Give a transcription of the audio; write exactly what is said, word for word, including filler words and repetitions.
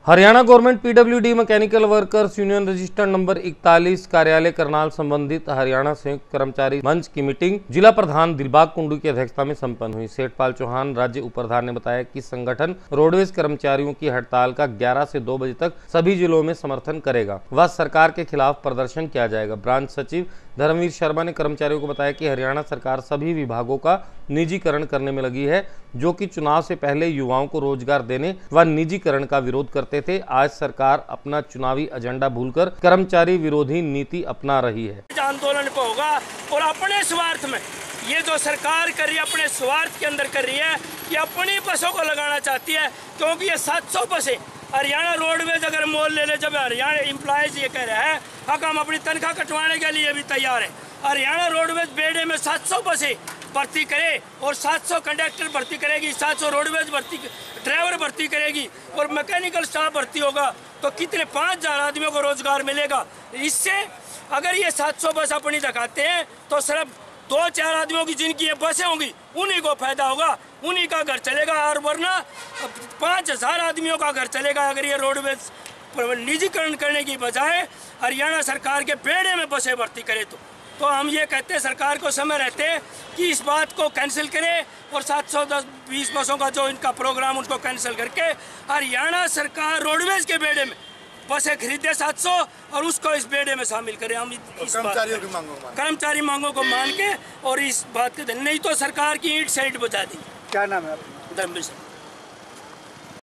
Haryana government PWD mechanical workers union registered number इकतालीस कार्यालय करनाल संबंधित हरियाणा संयुक्त कर्मचारी मंच की मीटिंग जिला प्रधान दिलबाग कुंडू की अध्यक्षता में संपन्न हुई। सेठपाल चौहान राज्य उपप्रधान ने बताया कि संगठन रोडवेज कर्मचारियों की हड़ताल का ग्यारह से दो बजे तक सभी जिलों में समर्थन करेगा व सरकार के खिलाफ प्रदर्शन किया जाएगा। ब्रांच सचिव धर्मवीर शर्मा ने कर्मचारियों को बताया कि हरियाणा सरकार सभी विभागों का निजीकरण करने में लगी है, जो कि चुनाव से पहले युवाओं को रोजगार देने व निजीकरण का विरोध करते थे। आज सरकार अपना चुनावी एजेंडा भूलकर कर्मचारी विरोधी नीति अपना रही है। आंदोलन को होगा और अपने स्वार्थ में ये जो सरकार कर रही है, अपने स्वार्थ के अंदर कर रही है, ये अपनी बसों को लगाना चाहती है, क्योंकि ये सात सौ बसें हरियाणा रोडवेज अगर मोल ले ले, जब हरियाणा एम्प्लॉयज ये कह रहे हैं हक हम अपनी तनख्वाह कटवाने के लिए भी तैयार है। हरियाणा रोडवेज बेड़े में सात सौ बसें भर्ती करे और सात सौ कंडक्टर भर्ती करेगी, सात सौ रोडवेज भर्ती ड्राइवर भर्ती करेगी और मैकेनिकल स्टाफ भर्ती होगा, तो कितने पाँच हजार आदमियों को रोजगार मिलेगा। इससे अगर ये सात सौ बस अपनी दिखाते हैं तो सिर्फ दो चार आदमियों की जिनकी ये बसें होंगी उन्हीं को फायदा होगा, उन्हीं का घर चलेगा, और वरना पाँच हजार आदमियों का घर चलेगा अगर ये रोडवेज निजीकरण करने की बजाय हरियाणा सरकार के बेड़े में बसें भर्ती करे तो तो हम ये कहते हैं सरकार को समय रहते हैं कि इस बात को कैंसिल करे और सात सौ दस बीस बसों का जो इनका प्रोग्राम उनको कैंसिल करके हरियाणा सरकार रोडवेज के बेड़े में बसें खरीदे सात सौ और उसको इस बेड़े में शामिल करें। हम इस कर्मचारियों की मांगों कर्मचारी मांगों को मान के और इस बात के नहीं तो सरकार की ईंट साइड बजा दी। क्या नाम है आपका? धर्मवीर।